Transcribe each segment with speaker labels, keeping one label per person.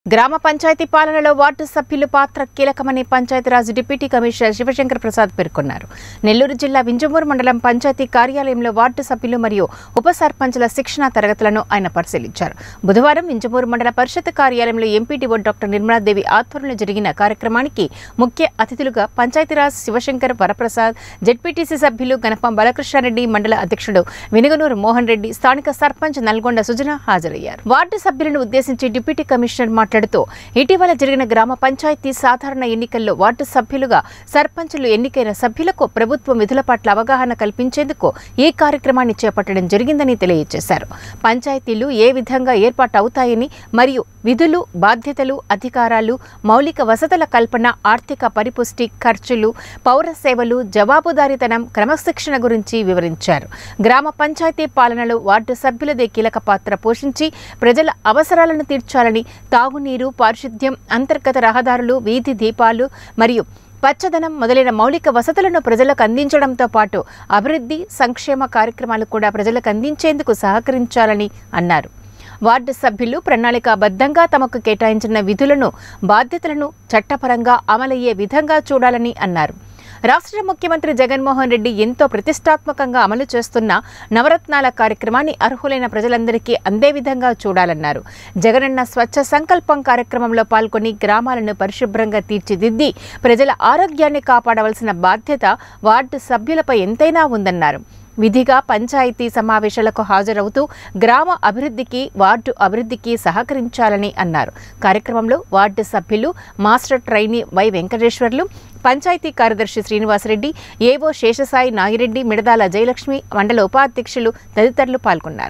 Speaker 1: గ్రామ పంచాయతీ పాలనలో వార్డు సభ్యుల పాత్ర కీలకమని పంచాయతీరాజ్ డిప్యూటీ కమిషనర్ శివశంకర్ ప్రసాద్ పేర్కొన్నారు. నెల్లూరు జిల్లా వింజమూరు మండలం పంచాయతీ కార్యాలయంలో వార్డు సభ్యులు మరియు ఉప సర్పంచుల శిక్షణా తరగతులను ఆయన పరిశీలించారు. బుధవారం వింజమూరు మండల పరిషత్ కార్యాలయంలో ఎంపీడీఓ డాక్టర్ నిర్మలాదేవి ఆధ్వర్యంలో జరిగిన కార్యక్రమానికి ముఖ్య అతిథులుగా పంచాయతీరాజ్ శివశంకర్ వరప్రసాద్, జెడ్పీటీసీ సభ్యులు గణపం బాలకృష్ణారెడ్డి, మండల అధ్యక్షుడు వినుగనూరు మోహన్ రెడ్డి, స్థానిక సర్పంచ్ నల్గొండ సుజన హాజరయ్యారు. వార్డు సభ్యులను ఉద్దేశించి డిప్యూటీ కమిషనర్ మాట్లాడుతూ ఇటీవల జరిగిన గ్రామ పంచాయతీ సాధారణ ఎన్నికల్లో వార్డు సభ్యులుగా సర్పంచులు ఎన్నికైన సభ్యులకు ప్రభుత్వం విధుల పట్ల అవగాహన కల్పించేందుకు ఈ కార్యక్రమాన్ని చేపట్టడం జరిగిందని తెలియజేశారు. పంచాయతీలు ఏ విధంగా ఏర్పాటు అవుతాయని మరియు విధులు, బాధ్యతలు, అధికారాలు, మౌలిక వసతుల కల్పన, ఆర్థిక పరిపుష్టి, ఖర్చులు, పౌర సేవలు, జవాబుదారీతనం, క్రమశిక్షణ గురించి వివరించారు. గ్రామ పంచాయతీ పాలనలో వార్డు సభ్యులదే కీలక పాత్ర పోషించి ప్రజల అవసరాలను తీర్చాలని, తాగునీరు, పారిశుద్ధ్యం, అంతర్గత రహదారులు, వీధి దీపాలు మరియు పచ్చదనం మొదలైన మౌలిక వసతులను ప్రజలకు అందించడంతో పాటు అభివృద్ధి, సంక్షేమ కార్యక్రమాలు కూడా ప్రజలకు అందించేందుకు సహకరించాలని అన్నారు. వార్డు సభ్యులు ప్రణాళికాబద్ధంగా తమకు కేటాయించిన విధులను, బాధ్యతలను చట్టపరంగా అమలయ్యే విధంగా చూడాలని అన్నారు. రాష్ట్ర ముఖ్యమంత్రి జగన్మోహన్ రెడ్డి ఎంతో ప్రతిష్టాత్మకంగా అమలు చేస్తున్న నవరత్నాల కార్యక్రమాన్ని అర్హులైన ప్రజలందరికీ అందే విధంగా చూడాలన్నారు. జగనన్న స్వచ్ఛ సంకల్పం కార్యక్రమంలో పాల్గొని గ్రామాలను పరిశుభ్రంగా తీర్చిదిద్ది ప్రజల ఆరోగ్యాన్ని కాపాడవలసిన బాధ్యత వార్డు సభ్యులపై ఎంతైనా ఉందన్నారు. విధిగా పంచాయతీ సమావేశాలకు హాజరవుతూ గ్రామ అభివృద్ధికి, వార్డు అభివృద్ధికి సహకరించాలని అన్నారు. కార్యక్రమంలో వార్డు సభ్యులు, master trainee Y Venkateswarlu, panchayati కార్యదర్శి శ్రీనివాసరెడ్డి, ఏవో శేషసాయి నాగిరెడ్డి, మిడదాల జయలక్ష్మి, మండల ఉపాధ్యక్షులు తదితరులు పాల్గొన్నారు.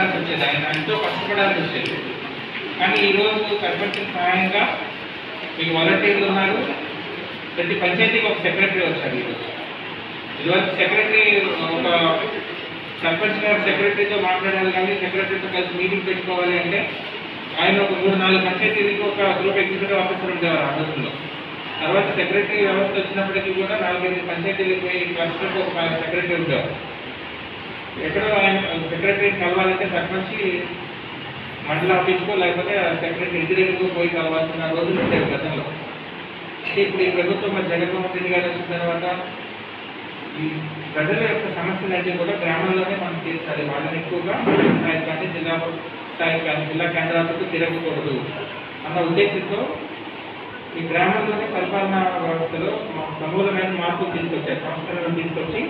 Speaker 2: ఇదివరకు సెక్రటరీ ఒక సర్పంచ్ గారు సెక్రటరీతో మాట్లాడాలి, కానీ సెక్రటరీతో కలిసి మీటింగ్ పెట్టుకోవాలి అంటే ఆయన ఒక 3-4 పంచాయతీలకు ఒక గ్రూప్ ఎగ్జిక్యూటివ్ ఆఫీసర్ ఉండేవారు ఆ రోజుల్లో. తర్వాత సెక్రటరీ వ్యవస్థ వచ్చినప్పటికీ కూడా 4-5 పంచాయతీలకు పోయి క్లస్టర్కి ఒక సెక్రటరీ ఉండేవారు. ఎక్కడో ఆయన సెక్రటరీని కలవాలంటే సర్పంచ్ మండల ఆఫీస్కో లేకపోతే సెక్రటరీ ఇంటి పోయి కలవాల్సిన రోజులు ఉండేవి గతంలో. ఇప్పుడు ఈ ప్రభుత్వం జగన్మోహన్ రెడ్డి గారు వచ్చిన తర్వాత ఈ ప్రజల యొక్క సమస్యలన్నీ కూడా గ్రామాల్లోనే మనం తీర్చాలి. వాళ్ళని ఎక్కువగా స్థాయి కానీ జిల్లా స్థాయి కానీ జిల్లా కేంద్రాలకు తిరగకూడదు అన్న ఉద్దేశంతో ఈ గ్రామంలోనే పరిపాలనా వ్యవస్థలో సమూలమైన మార్పులు తీసుకొచ్చారు, సంస్కరణలు తీసుకొచ్చి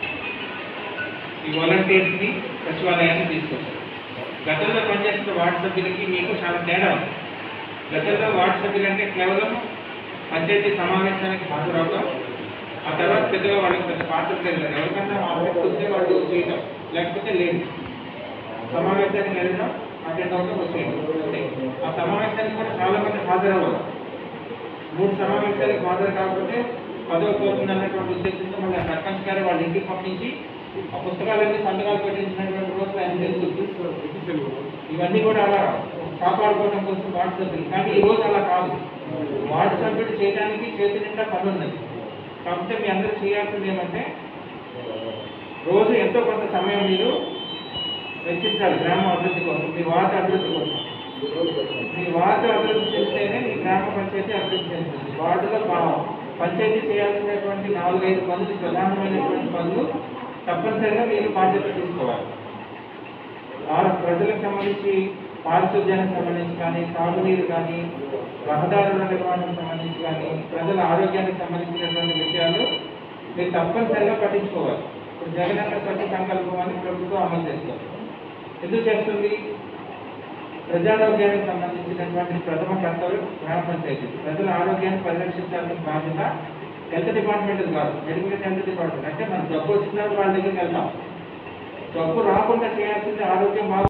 Speaker 2: ఈ వాలంటీర్స్ని సచివాలయాన్ని తీసుకొచ్చారు. గతంలో పనిచేస్తున్న వార్డు సభ్యులకి మీకు చాలా తేడా ఉంది. గతంలో వార్డు సభ్యులు అంటే కేవలం పంచాయతీ సమావేశానికి హాజరవడం, ఆ తర్వాత పెద్దగా వాళ్ళకి పెద్ద పాత్ర లేదు. ఎవరికన్నా ఆసక్తి వస్తే వాళ్ళు చేయటం, లేకపోతే లేదు. సమావేశానికి వెళ్ళడం, అటెండ్ అవడం, వచ్చేయడం. ఆ సమావేశానికి కూడా చాలా మంది హాజరవ్వాలి. 3 సమావేశాలకు హాజరు కాకపోతే పదవి పోతుంది అన్నటువంటి ఉద్దేశంతో మళ్ళీ సర్పంచ్ గారు వాళ్ళ ఇంటికి పంపించి ఆ పుస్తకాలన్నీ సంతకాలు పెట్టించినటువంటి రోజులు ఆయన తెలుసు. ఇవన్నీ కూడా అలా కాపాడుకోవడం కోసం వార్డు సభ్యులు. కానీ ఈ రోజు అలా కాదు. వార్డు సభ్యుడు చేయడానికి చేతి నిండా పని ఉన్నది. కాకపోతే మీ అందరూ చేయాల్సింది ఏమంటే రోజు ఎంతో కొంత సమయం మీరు వెచ్చించాలి గ్రామ అభివృద్ధి కోసం, మీ వార్డు అభివృద్ధి కోసం. మీ వార్డు అభివృద్ధి చేస్తేనే మీ గ్రామ పంచాయతీ అభివృద్ధి చెందుతుంది. వార్డులో పంచాయతీ చేయాల్సినటువంటి 4-5 పనులు, ప్రధానమైనటువంటి పనులు తప్పనిసరిగా మీరు బాధ్యత తీసుకోవాలి. ప్రజలకు సంబంధించి పారిశుద్ధ్యానికి సంబంధించి కానీ, తాగునీరు కానీ, రహదారుల నిర్మాణానికి సంబంధించి కానీ, ప్రజల ఆరోగ్యానికి సంబంధించినటువంటి విషయాలు మీరు తప్పనిసరిగా పట్టించుకోవాలి. ఇప్పుడు జగనన్న స్వచ్ఛ సంకల్పాన్ని ప్రభుత్వం అమలు చేస్తుంది. ఎందుకు చేస్తుంది? ప్రజారోగ్యానికి సంబంధించినటువంటి ప్రథమ కర్తవ్యం గ్రామ పంచాయతీ. ప్రజల ఆరోగ్యాన్ని పరిరక్షించాల్సిన బాధ్యత హెల్త్ డిపార్ట్మెంట్ కాదు, మెడికల్ హెల్త్ డిపార్ట్మెంట్. అంటే మన జబ్బు వచ్చిన వాళ్ళ దగ్గరికి వెళ్తాం. జబ్బు రాకుండా చేయాల్సింది ఆరోగ్యం